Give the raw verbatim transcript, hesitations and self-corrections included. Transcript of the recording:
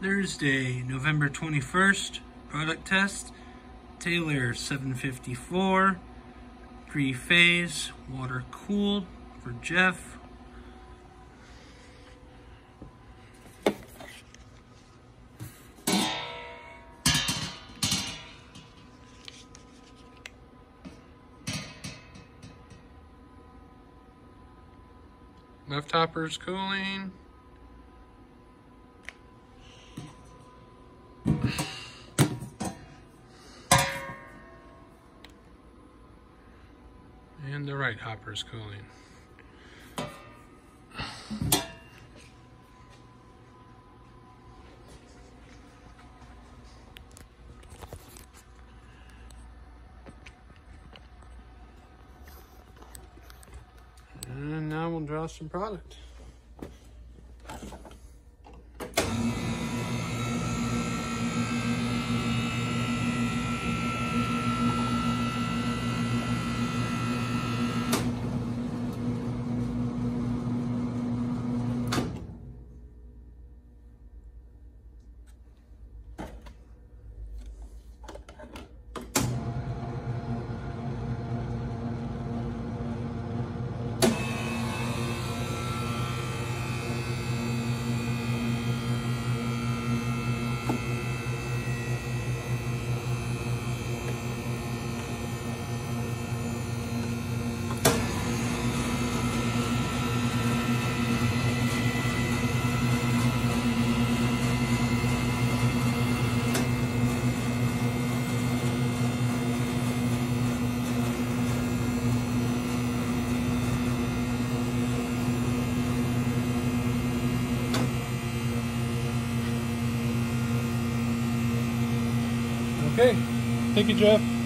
Thursday, November twenty-first, product test, Taylor seven fifty-four, pre-phase, water cooled for Jeff. Left hopper's cooling. And the right hopper's cooling. And now we'll draw some product. Okay, thank you, Jeff.